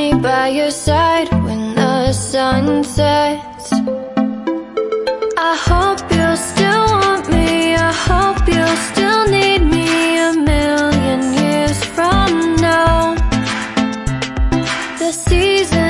me by your side when the sun sets. I hope you'll still want me, I hope you'll still need me 1,000,000 years from now. The season